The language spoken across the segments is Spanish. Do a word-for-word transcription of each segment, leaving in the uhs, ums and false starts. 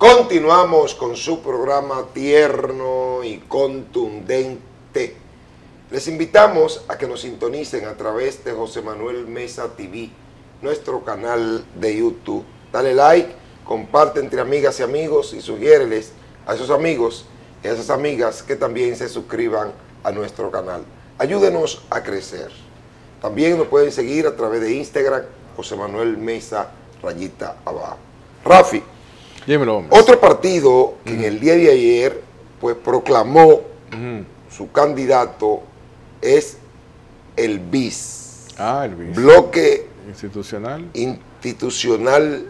Continuamos con su programa tierno y contundente. Les invitamos a que nos sintonicen a través de José Manuel Mesa T V, nuestro canal de YouTube. Dale like, comparte entre amigas y amigos y sugiéreles a esos amigos y a esas amigas que también se suscriban a nuestro canal. Ayúdenos a crecer. También nos pueden seguir a través de Instagram, José Manuel Mesa, rayita abajo. Rafi, dímelo, otro partido que uh-huh. en el día de ayer pues proclamó uh-huh. su candidato es el B I S. Ah, el B I S. Bloque Institucional. Institucional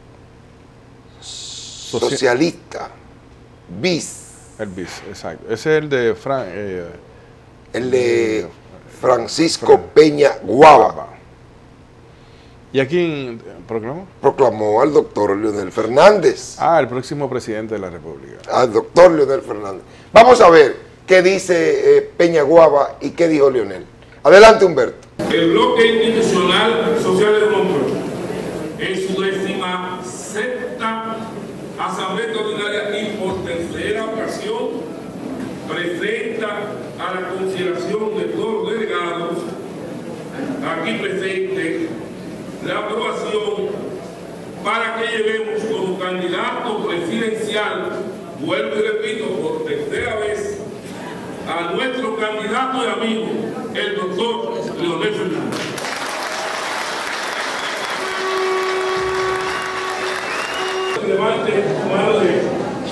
Socialista. B I S. El B I S, exacto. Ese es el de Fran, eh, el de Francisco Fran, Peña Guava. Guava. ¿Y a quién proclamó? Proclamó al doctor Leonel Fernández. Ah, el próximo presidente de la República. Al doctor Leonel Fernández. Vamos a ver qué dice eh, Peña Guava y qué dijo Leonel. Adelante, Humberto. El bloque institucional socialdemócrata, en su décima sexta Asamblea Extraordinaria y por tercera ocasión, presenta a la consideración de todos los delegados aquí presentes la aprobación para que llevemos como candidato presidencial, vuelvo y repito por tercera vez, a nuestro candidato y amigo, el doctor Leonel Fernández. Levante su mano derecha.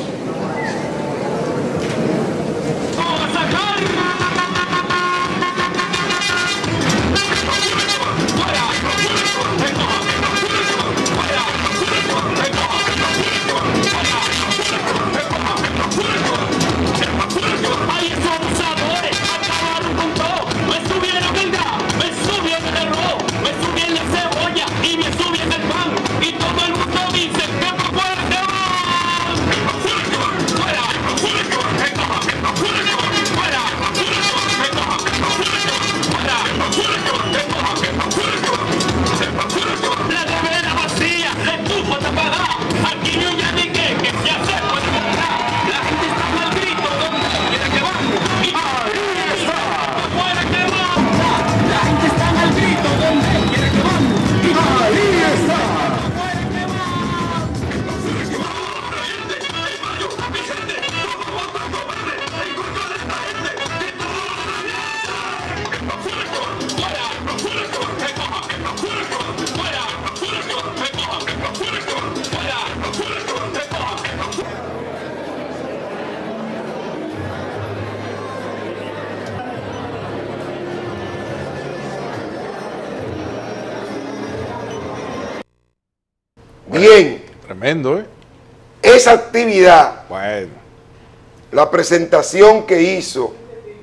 Bien. Tremendo, ¿eh? Esa actividad, bueno. la presentación que hizo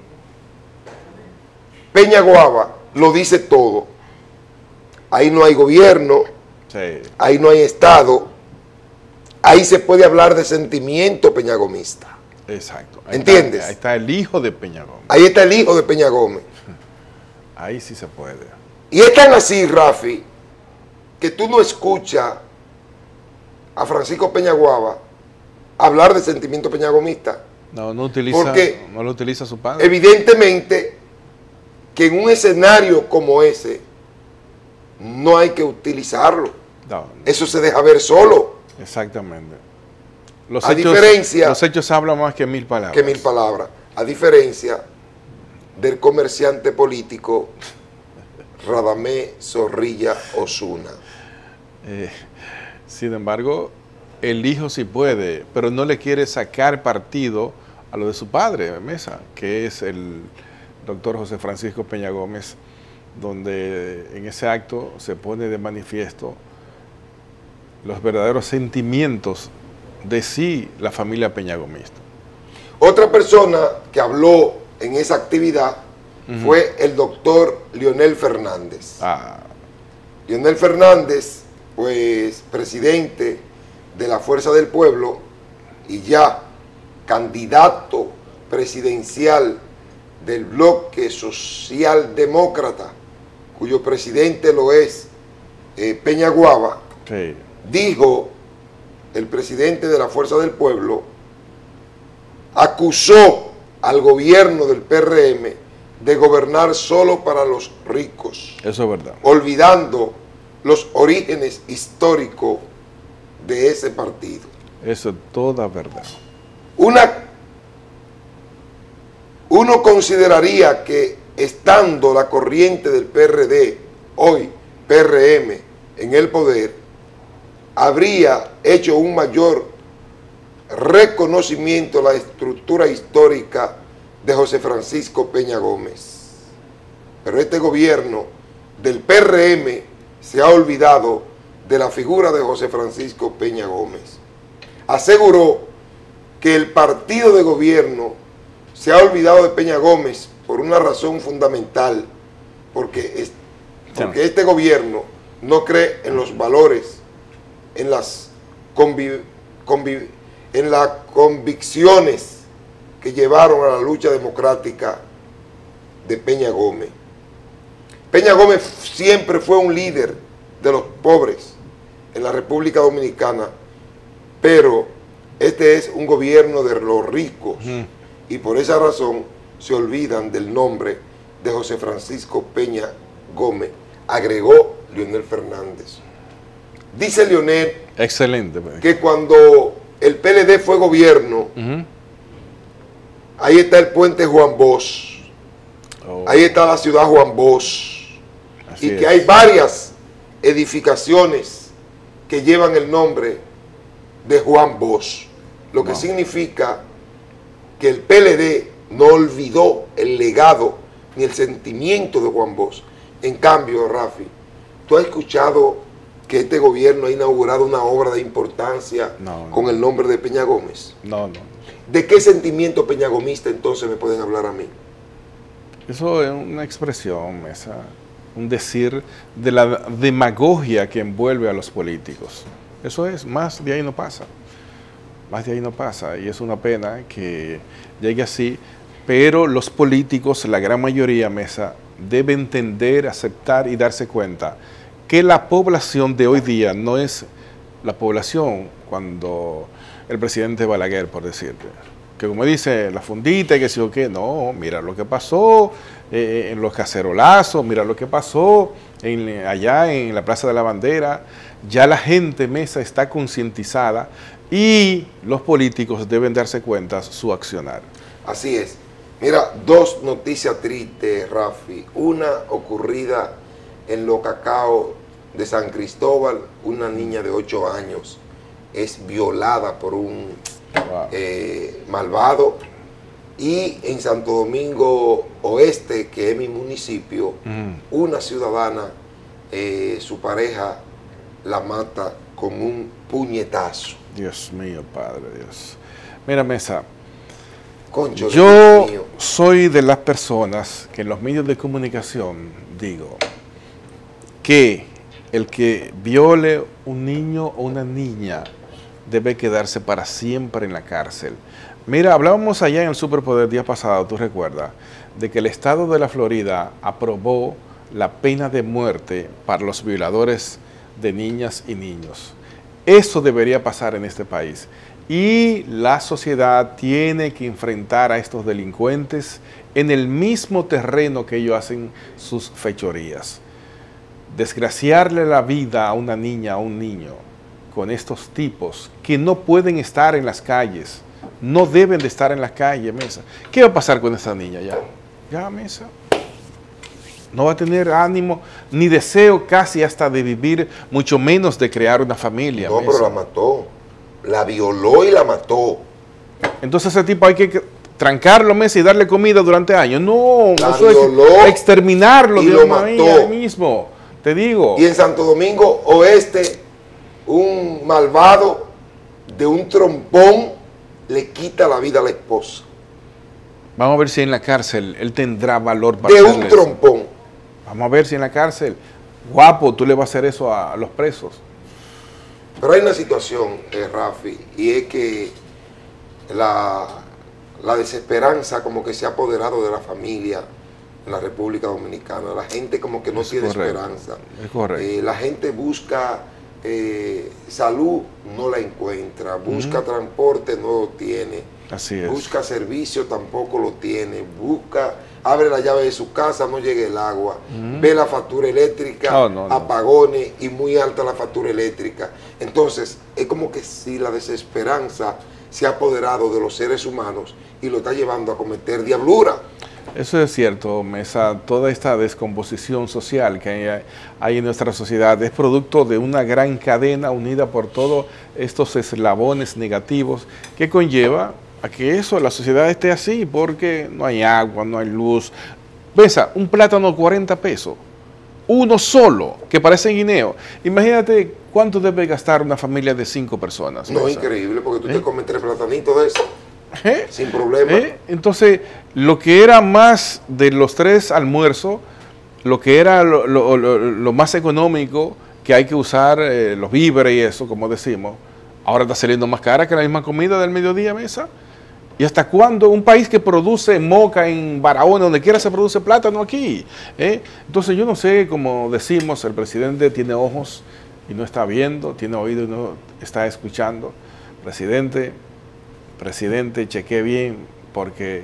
Peña Guava, lo dice todo. Ahí no hay gobierno, sí. Ahí no hay Estado, ahí se puede hablar de sentimiento peñagomista. Exacto. Ahí ¿Entiendes? Está, ahí está el hijo de Peña Gómez. Ahí está el hijo de Peña Gómez. Ahí sí se puede. Y es tan así, Rafi, que tú no escuchas a Francisco Peña Guava hablar de sentimiento peñagomista. No, no utiliza, porque no lo utiliza su padre. Evidentemente que en un escenario como ese no hay que utilizarlo. No, no. Eso se deja ver solo. Exactamente. Los a hechos, diferencia, los hechos hablan más que mil palabras. Que mil palabras. A diferencia del comerciante político Radamés Zorrilla Osuna. Eh, sin embargo, el hijo sí puede, pero no le quiere sacar partido a lo de su padre, Mesa, que es el doctor José Francisco Peña Gómez, donde en ese acto se pone de manifiesto los verdaderos sentimientos de sí la familia peñagomista. Otra persona que habló en esa actividad uh-huh. fue el doctor Leonel Fernández. Ah. Leonel Fernández, pues presidente de la Fuerza del Pueblo y ya candidato presidencial del bloque socialdemócrata, cuyo presidente lo es eh, Peña Guava, sí. dijo el presidente de la Fuerza del Pueblo, acusó al gobierno del P R M de gobernar solo para los ricos. Eso es verdad. Olvidando los orígenes históricos de ese partido. Eso es toda verdad. Una, uno consideraría que estando la corriente del P R D, hoy P R M, en el poder, habría hecho un mayor reconocimiento a la estructura histórica de José Francisco Peña Gómez. Pero este gobierno del P R M se ha olvidado de la figura de José Francisco Peña Gómez. Aseguró que el partido de gobierno se ha olvidado de Peña Gómez por una razón fundamental, porque, es, porque este gobierno no cree en los valores, en las, conviv, conviv, en las convicciones que llevaron a la lucha democrática de Peña Gómez. Peña Gómez siempre fue un líder de los pobres en la República Dominicana, pero este es un gobierno de los ricos, uh-huh. y por esa razón se olvidan del nombre de José Francisco Peña Gómez, agregó Leonel Fernández. Dice Leonel excelente que cuando el P L D fue gobierno, uh-huh. ahí está el puente Juan Bosch, oh. ahí está la ciudad Juan Bosch, Así y que es. hay varias edificaciones que llevan el nombre de Juan Bosch, lo que no. significa que el P L D no olvidó el legado ni el sentimiento de Juan Bosch. En cambio, Rafi, ¿tú has escuchado que este gobierno ha inaugurado una obra de importancia no, no. con el nombre de Peña Gómez? No, no. ¿De qué sentimiento peñagomista entonces me pueden hablar a mí? Eso es una expresión, esa, un decir de la demagogia que envuelve a los políticos. Eso es, más de ahí no pasa. Más de ahí no pasa, y es una pena que llegue así, pero los políticos, la gran mayoría, Mesa, deben entender, aceptar y darse cuenta que la población de hoy día no es la población cuando el presidente Balaguer, por decirte, que como dice la fundita y que si o qué, no, mira lo que pasó eh, en los cacerolazos, mira lo que pasó en, allá en la Plaza de la Bandera, ya la gente, Mesa, está concientizada y los políticos deben darse cuenta su accionar. Así es. Mira, dos noticias tristes, Rafi. Una ocurrida en Los Cacao de San Cristóbal, una niña de ocho años es violada por un wow. eh, malvado. Y en Santo Domingo Oeste, que es mi municipio, mm. una ciudadana, eh, su pareja la mata con un puñetazo. Dios mío, Padre Dios. Mira, Mesa, Concho, yo soy de las personas que en los medios de comunicación digo que el que viole un niño o una niña debe quedarse para siempre en la cárcel. Mira, hablábamos allá en el Superpoder el día pasado, tú recuerdas, de que el estado de la Florida aprobó la pena de muerte para los violadores de niñas y niños. Eso debería pasar en este país. Y la sociedad tiene que enfrentar a estos delincuentes en el mismo terreno que ellos hacen sus fechorías. Desgraciarle la vida a una niña, a un niño, con estos tipos que no pueden estar en las calles, no deben de estar en las calles, Mesa. ¿Qué va a pasar con esta niña ya? Ya, Mesa. No va a tener ánimo ni deseo casi hasta de vivir, mucho menos de crear una familia. No, Mesa. Pero la mató. La violó y la mató. Entonces ese tipo hay que trancarlo, Mesa, y darle comida durante años. No, la eso violó es exterminarlo, y Dios lo mío, mató. ahí mismo, te digo. Y en Santo Domingo Oeste, un malvado de un trompón le quita la vida a la esposa. Vamos a ver si en la cárcel él tendrá valor para de un hacerles. trompón. Vamos a ver si en la cárcel, guapo, tú le vas a hacer eso a los presos. Pero hay una situación, eh, Rafi, y es que la, la desesperanza como que se ha apoderado de la familia en la República Dominicana. La gente como que no es tiene correcto, esperanza. Es correcto. Eh, la gente busca eh, salud no la encuentra, busca uh-huh. transporte, no lo tiene, así es. Busca servicio, tampoco lo tiene, busca, abre la llave de su casa, no llega el agua, uh-huh. ve la factura eléctrica, oh, no, no. apagones y muy alta la factura eléctrica. Entonces, es como que si la desesperanza se ha apoderado de los seres humanos y lo está llevando a cometer diablura. Eso es cierto, Mesa. Toda esta descomposición social que hay, hay en nuestra sociedad es producto de una gran cadena unida por todos estos eslabones negativos que conlleva a que eso, la sociedad esté así, porque no hay agua, no hay luz. Mesa, un plátano cuarenta pesos, uno solo, que parece guineo. Imagínate cuánto debe gastar una familia de cinco personas. No, Mesa. Increíble, porque tú ¿Eh? te comes tres platanitos de eso. ¿Eh? Sin problema. ¿Eh? Entonces, lo que era más de los tres almuerzos, lo que era lo, lo, lo, lo más económico, que hay que usar eh, los víveres y eso, como decimos, ahora está saliendo más cara que la misma comida del mediodía, Mesa. ¿Y hasta cuándo un país que produce moca en Barahona, donde quiera se produce plátano aquí? ¿Eh? Entonces yo no sé, como decimos, el presidente tiene ojos y no está viendo, tiene oído y no está escuchando. Presidente... Presidente, chequee bien, porque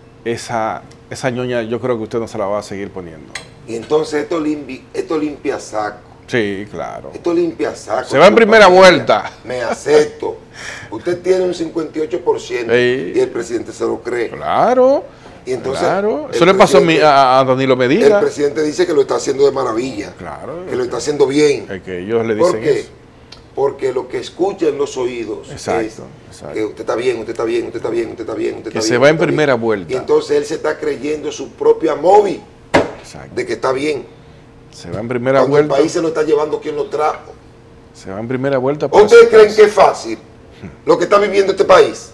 esa, esa ñoña yo creo que usted no se la va a seguir poniendo. Y entonces esto, limpi, esto limpia saco. Sí, claro. Esto limpia saco. Se va en primera vuelta. Me acepto. Usted tiene un cincuenta y ocho por ciento sí. y el presidente se lo cree. Claro. Y entonces, claro. Eso le pasó a, a Danilo Medina. El presidente dice que lo está haciendo de maravilla. Claro. Que lo está haciendo bien. Es que ellos le dicen ¿Por qué? eso. Porque lo que escucha en los oídos exacto, es exacto. que usted está bien, usted está bien, usted está bien, usted está bien, usted está que bien. se va en bien. primera vuelta. Y entonces él se está creyendo su propia móvil exacto. de que está bien. Se va en primera Cuando vuelta. El país se lo está llevando quien lo trajo. Se va en primera vuelta. ¿Ustedes creen que es fácil lo que está viviendo este país?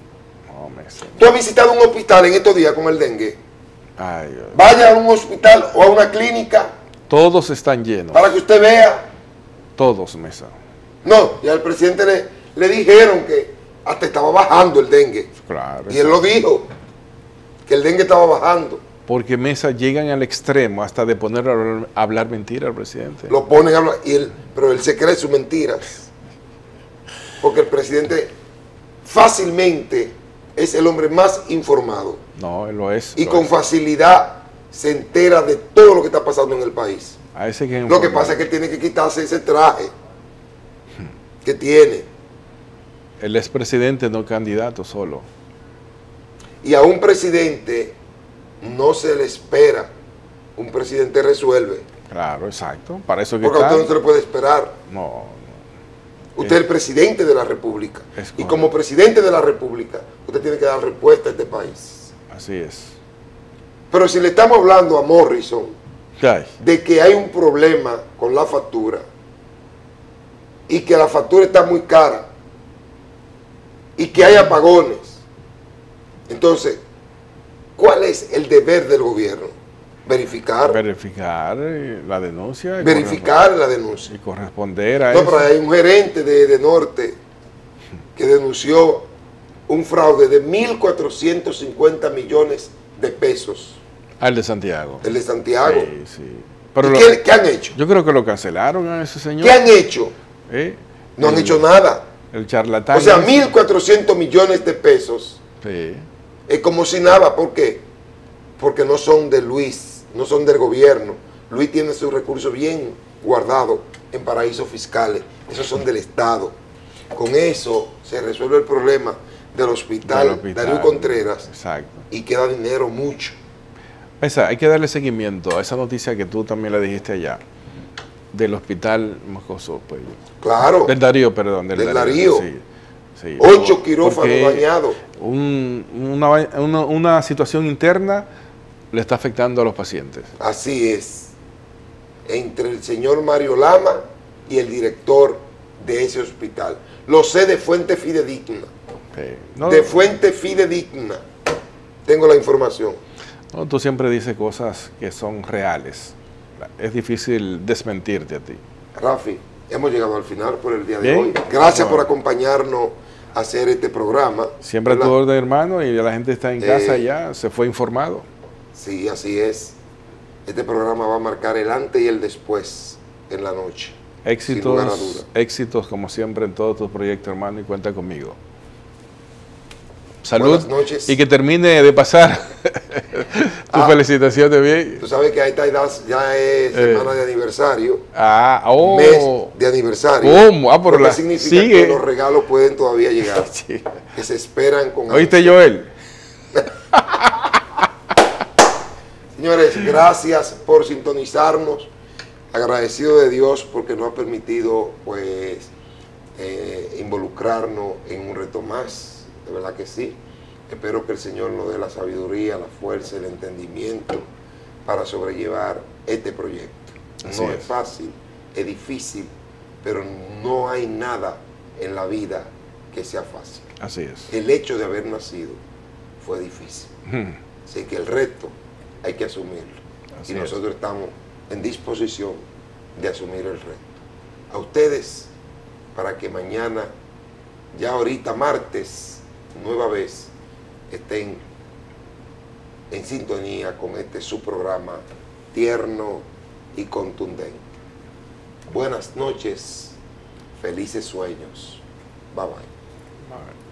No, me sé. ¿Tú has visitado un hospital en estos días con el dengue? Ay, vaya a un hospital o a una clínica. Todos están llenos. Para que usted vea. Todos, Mesa. No, y al presidente le, le dijeron que hasta estaba bajando el dengue. Claro. Y él lo dijo, que el dengue estaba bajando. Porque, Mesa, llegan al extremo hasta de poner a hablar, a hablar mentira al presidente. Lo ponen a hablar, y él, pero él se cree sus mentiras. Porque el presidente fácilmente es el hombre más informado. No, él lo es. Y lo con es. facilidad se entera de todo lo que está pasando en el país. A ese que lo que pasa es que él tiene que quitarse ese traje que tiene. El expresidente no candidato solo. Y a un presidente no se le espera. Un presidente resuelve. Claro, exacto. Para eso que Porque está... a usted no se le puede esperar. No, no. Usted es el presidente de la República. Es y como presidente de la República, usted tiene que dar respuesta a este país. Así es. Pero si le estamos hablando a Morrison Ay. de que hay un problema con la factura y que la factura está muy cara y que hay apagones, entonces, ¿cuál es el deber del gobierno? Verificar. Verificar la denuncia. Verificar la denuncia. Y corresponder a no, eso. No, pero hay un gerente de, de Norte que denunció un fraude de mil cuatrocientos cincuenta millones de pesos. Al de Santiago. El de Santiago. Sí, sí. Pero ¿Y lo, qué, qué han hecho? Yo creo que lo cancelaron a ese señor. ¿Qué han hecho? ¿Eh? No el, han hecho nada. El charlatán. O sea, mil cuatrocientos millones de pesos. Sí. Es como si nada. ¿Por qué? Porque no son de Luis, no son del gobierno. Luis tiene sus recursos bien guardados en paraísos fiscales. Esos son del Estado. Con eso se resuelve el problema del hospital, del hospital Darío Contreras. Exacto. Y queda dinero mucho. Esa, hay que darle seguimiento a esa noticia que tú también la dijiste allá, del hospital Moscoso, pues. Claro. Del Darío, perdón. Del, del Darío. Darío. Sí, sí. Ocho quirófanos dañados. Un, una, una, una situación interna le está afectando a los pacientes. Así es. Entre el señor Mario Lama y el director de ese hospital. Lo sé de fuente fidedigna. Sí. No, de fuente fidedigna. Tengo la información. No, tú siempre dices cosas que son reales. Es difícil desmentirte a ti. Rafi, hemos llegado al final por el día de Bien. hoy. Gracias bueno. por acompañarnos a hacer este programa. Siempre a tu orden, hermano, y la gente está en casa eh, ya, se fue informado. Sí, así es. Este programa va a marcar el antes y el después en la noche. Éxitos, éxitos como siempre en todos tus proyectos, hermano, y cuenta conmigo. Salud. Buenas noches. Y que termine de pasar tu ah, felicitación de bien. Tú sabes que ahí está, ya es semana eh, de aniversario. Ah, oh. Mes de aniversario. ¿Cómo? Ah, por la significa sigue. que los regalos pueden todavía llegar. Sí. Que se esperan con ¿Oíste, ansia. Joel? Señores, gracias por sintonizarnos. Agradecido de Dios porque nos ha permitido pues eh, involucrarnos en un reto más. De verdad que sí. Espero que el Señor nos dé la sabiduría, la fuerza, el entendimiento para sobrellevar este proyecto. Así no es. es fácil, es difícil, pero no hay nada en la vida que sea fácil. Así es. El hecho de haber nacido fue difícil. Hmm. Así que el reto hay que asumirlo. Así y nosotros es. estamos en disposición de asumir el reto. A ustedes, para que mañana, ya ahorita martes, nueva vez, estén en sintonía con este su programa tierno y contundente. Buenas noches, felices sueños. Bye bye. Bye.